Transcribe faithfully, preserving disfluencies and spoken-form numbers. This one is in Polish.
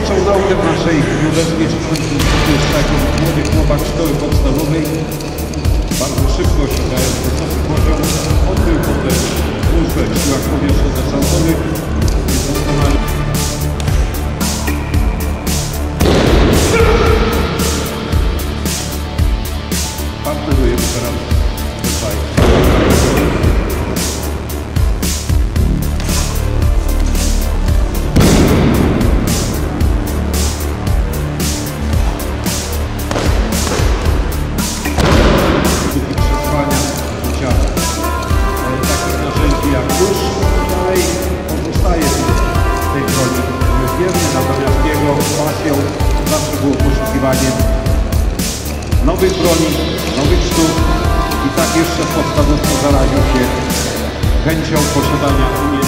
rozpoczął naukę w naszej Niebezpiecznym Instytucie w młodych chłopach szkoły podstawowej. Bardzo szybko osiągając wysoki poziom, odbył potem służbę w siłach powietrzno-desantowych. Doskonale. Partneruje teraz tutaj. Takich narzędzi jak kurz dalej pozostaje w tej broni wierny, natomiast jego pasją zawsze było poszukiwanie nowych broni, nowych sztuk i tak jeszcze w podstawówce zaraził się chęcią posiadania umiejętności.